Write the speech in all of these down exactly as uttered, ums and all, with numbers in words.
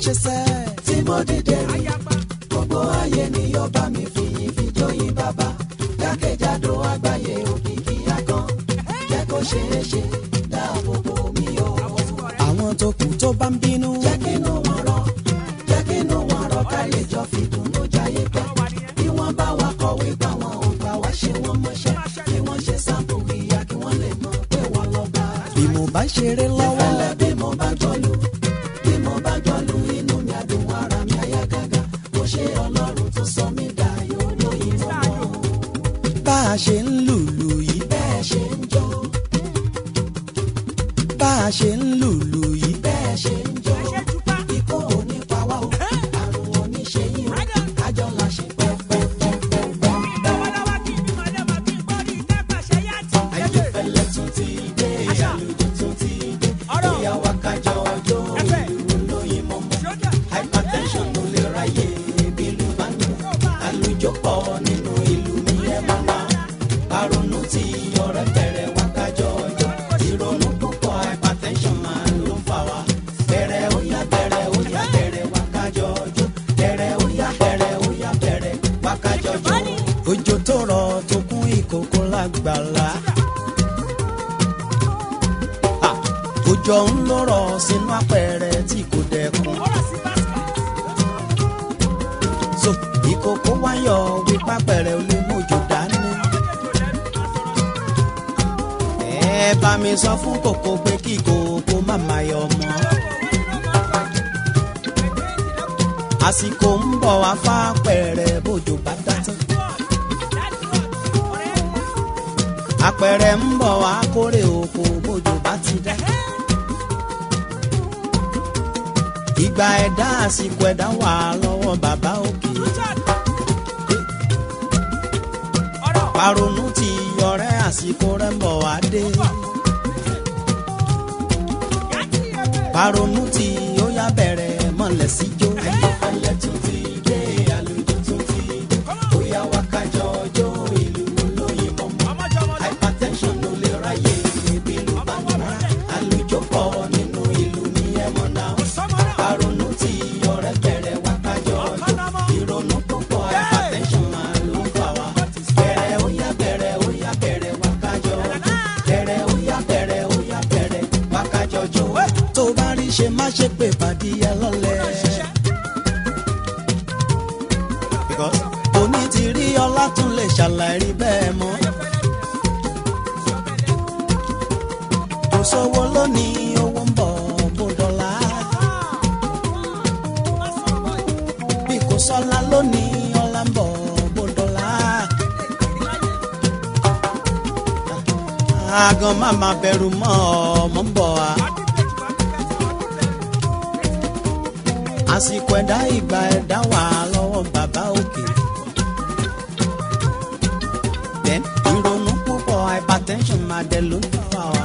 ṣe sẹ́. tí mo dìde rí gbogbo ayé ni yóò bá mi fi ìfijó yìn bàbá jákèjádò àgbáyé òkìkí akàn jẹ́ kó ṣeé ṣe dáàbò bò mí o. àwọn tó kù tó bá ń bínú jẹ́ kí inú wọn rọ̀ jẹ́ kí inú wọn rọ̀ ká lè jọ fi dùnnú jayé pẹ́ bí wọ́n bá wa kọ̀wé gbà wọn ò gbà wá ṣe wọ́n mọṣẹ́ kí wọ́n ṣe sáàpù ìyá kí wọ́n lè mọ̀ pé wọ́n lọ bá. bí mo bá ṣeré lọ́wọ́ ìfẹ́lẹ́ bí mo bá jọlù bí mo bá jọlù inú mi àdùn ara mi àyà gágá mo ṣe ọlọ́run tó sọ mí dayọ̀ lóyìn mọ́. bá a ṣe ń lùlù yìí bẹ́ẹ̀ ṣe ń jó bá a ṣe ń lùlù yìí bẹ́ẹ̀ ṣe ń jó ikú ò ní pa wá o àrùn ò ní ṣe yín o kájọ la ṣe pẹ́pẹ́pẹ́pẹ́. ayéfẹ́lẹ́ tún ti dé àlùjọ tún ti dé bóyá wá kájọ ọjọ́ ìlú lóyìn mọ́mọ́ hypertension ló lè ráyè bí ìlú bá ń lọ àlùjọ pọ̀ nínú ìlú mi ẹ̀ máa wá àrònú tí ọ̀rẹ́ bẹ̀rẹ̀ wá kájọ ọjọ́ ìrònú púpọ̀ hypertension máa ló ń fà wá bẹ̀rẹ̀ ó yá bẹ̀rẹ̀ ó yá bẹ̀rẹ̀ wá kájọ ọjọ́ bẹ̀rẹ̀ ó yá bẹ̀rẹ̀ ó yá bẹ̀rẹ̀ wá kájọ ọjọ́. òjò tó rọ̀ tó kún ìkòkò lágbàlá òjò ń lọ́rọ̀ sínú apẹ̀rẹ̀ tí kò dẹkùn so ìkòkò wáyọ̀ wípé apẹ̀rẹ̀ ò lè mójò dání. ẹ bá mi sọ fún kòkó pé kí kòkó má máa yọ mọ́. àsìkò ń bọ̀ wá fápẹ̀rẹ̀ bójò bá dá tán. apẹ̀rẹ̀ ń bọ̀ wá kórè oko bójò bá ti dá. ìgbà ẹ̀dá àsìkò ẹ̀dá wà lọ́wọ́ bàbá òkè. paronu ti ọ̀rẹ́ àsìkò rẹ̀ ń bọ̀ wá dé. paronu ti ó yá bẹ̀rẹ̀ mọ̀lẹ́ sí jó. ayéfẹ́lẹ́ tún ti dé àlùjọ tún ti dé bóyá wá kájọ ọjọ́ ìlú lóyìn mọ́mọ́ hypertension ló lè ráyè ibi ìlú bá ń wá àlùjọ pọ̀ nínú ìlú ní ẹ̀mọ́ náà. paronu ti ọ̀rẹ́ bẹ̀rẹ̀ wá kájọ ọjọ́ ìrònú púpọ̀ hypertension máa ló ń fà wá bẹ̀rẹ̀ ó yá bẹ̀rẹ̀ ó yá bẹ̀rẹ̀ wá kájọ ọjọ́ bẹ̀rẹ̀ ó yá bẹ̀rẹ̀ ó yá bẹ̀rẹ̀ wá kájọ ọjọ́. tó bá rí ṣe má ṣe pé pàdé ẹ lọ́lẹ̀. because òní ti rí ọlá tún lè ṣàlàyé bẹ́ẹ̀ mọ́. kò sówó lónìí owó ń bọ̀ bó dọ́là. bí kò sọ́lá lónìí ọlá ń bọ̀ bó dọ́là. àgàn má má bẹ̀rù mọ́ ọmọ ń bọ̀ wá. àsìkò ẹ̀dá ìgbà ẹ̀dá wà lọ́wọ́ bàbá òkè. then ìrònú púpọ̀ hypertension máa dẹ̀ ló ń fà wá.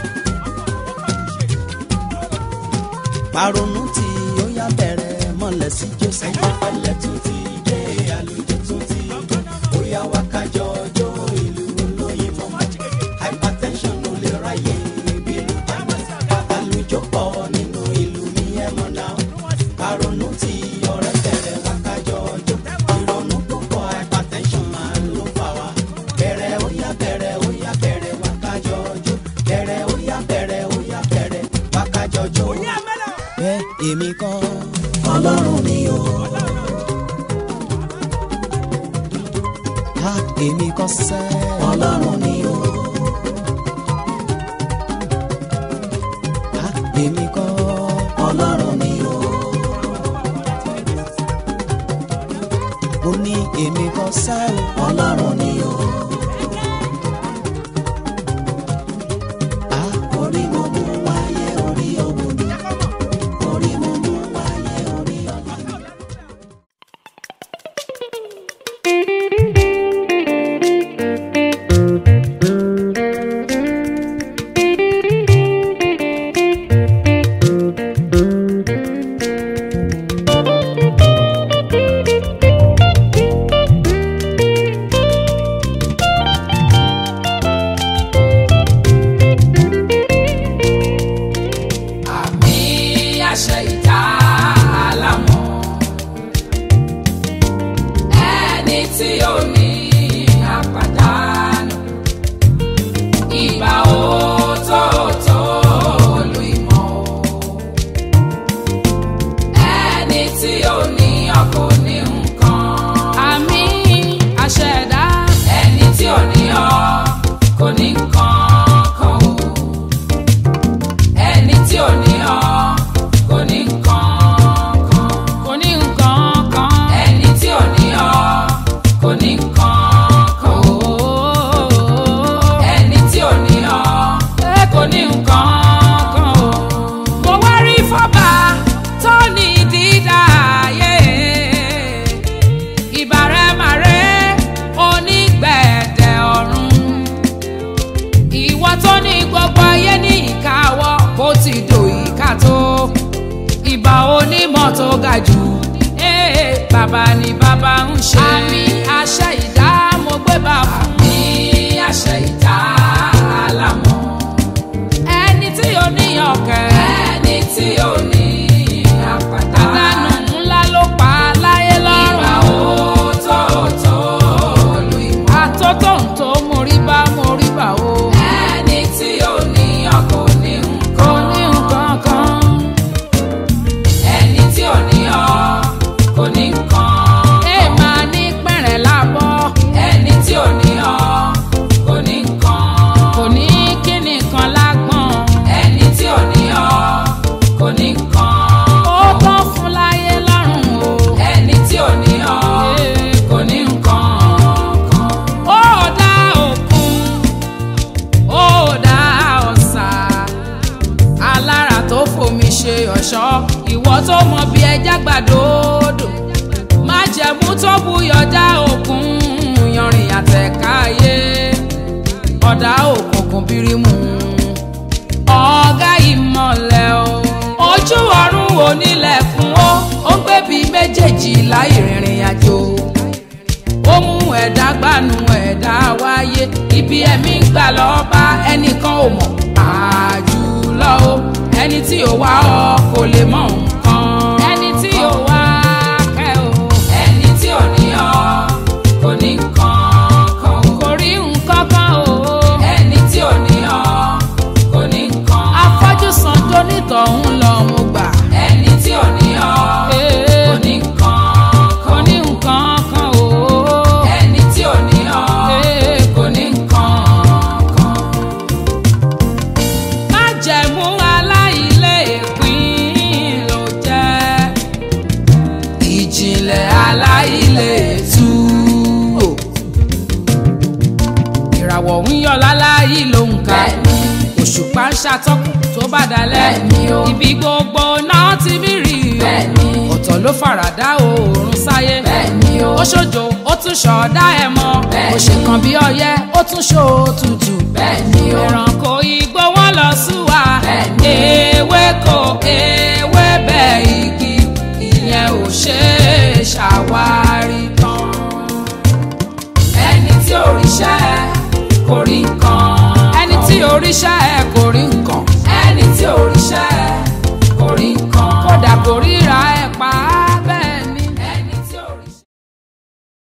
paronu tí ó yá bẹ̀rẹ̀ mọ̀lẹ́ sí jésù. ayéfẹ́lẹ́ tún ti dé àlùjọ tún ti dé bóyá wá kájọ ọjọ́ ìlú lóyìn mọ́mọ́ hypertension ló lè ráyè ibi ìlú bá ń wá àlùjọ pọ̀ nínú ìlú ní ẹ̀mọ́ náà. paronu tí ọ̀rẹ́ bẹ̀rẹ̀ wá kájọ ọjọ́ ìrònú púpọ̀ hypertension máa ló fà wá bẹ̀rẹ̀ ó yá bẹ̀rẹ̀ ó yá bẹ̀rẹ̀ wá kájọ ọjọ́ bẹ̀rẹ̀ ó yá bẹ̀rẹ̀ ó yá bẹ̀rẹ̀ wá kájọ ọjọ́. ẹ èmi kọ́ ọlọ́run ni o. ha èmi kọ́ sẹ́ ọlọ́run ni o. ha èmi kọ́ ọlọ́run ni o. ó ní èmi kọ́ sẹ́ ọlọ́run ni o. ha orí mo mú wáyé orí ogun mi. orí mo mú wáyé orí ọ̀la mi. tó ga jù. Bàbá ni bàbá ń ṣe. Àmì àṣẹ ìdá mo gbé bá fún. Àmì àṣẹ ìdá àlámọ̀. Ẹni tí ò ní ọ̀kẹ́. Ẹni tí ò ní àpáta. Àdánù ńlá ló pa láyé lọ́rùn. Ìgbà òótọ́ lu ìmọ̀. Àtótó ń tó mórí bá mórí bá o. Ẹni tí ò ní ọkọ̀ ní nǹkan. Kò ní nǹkan kan. Ẹni tí ò ní ọ kò ní nǹkan. Ẹ máa ní pẹ̀rẹ̀ lábọ́. Ẹni tí ò ní ọ kò ní nǹkan. Kò ní kíni kan lágbọ̀n. Ẹni tí ò ní ọ kò ní nǹkan. Ó tán fún láyé lọ́rùn o. Ẹni tí ò ní ọ kò ní nǹkan kan. Ó dá òkun, ó dá ọ̀sà, alára tó fomi ṣe ọ̀ṣọ́, ìwọ tó mọ bí ẹja gbàdódò, májẹ̀mú tó buyọ̀ dá òkun, yanrìn àtẹ̀káyé, ọ̀dà òkùnkùn bírímù, ọ̀gá ìmọ̀lẹ̀ o. Ojú ọ̀run onílẹ̀ fún ó, ó ń gbé bí méjèèjì láì rìnrìn àjò. Ó mú ẹ̀dá gbanú ẹ̀dá wáyé, ibi ẹ̀mí ń gbà lọ bá ẹnìkan ò mọ̀. Àjùlọ o, ẹni tí ò wá ọ kò lè mọ nǹkan. Ẹni tí ò wá kẹ́ o. Ẹni tí ò ní ọ kò ní nǹkan kan o. Kò rí nǹkan kan o. Ẹni tí ò ní ọ kò ní nǹkan. Afọ́jú san tó nítọ̀hún lọ mo gbà. Ẹni tí ò ní ọ kò ní nǹkan. Kò ní nǹkan kan o. Ẹni tí ò ní ọ kò ní nǹkan kan. Májẹ̀mú aláìlépín ló jẹ́. Ìjìnlẹ̀ aláìlétú o. Ìràwọ̀ ń yọ láláyé ló ń ka. Òṣùpá ń ṣàtọ́kùn tó bá dalẹ̀. Ibi gbogbo náà ti mí rí o. Ọ̀tọ̀ ló faradà oòrùn sáyé. Ó ṣojo ó tún ṣọ̀dá ẹ̀ mọ́. Ó ṣe kan bí ọyẹ́ ó tún ṣó tutù. Ẹranko igbó wọn lọ súwa. Ewéko ewébẹ̀ igi ìyẹn ò ṣe é ṣàwárí tán. Ẹni tí òrìṣẹ́ kò rí nǹkan. Ẹni tí òrìṣẹ́ kò rí nǹkan. Ẹni tí òrìṣẹ́ kò rí nǹkan. Kódà kò rí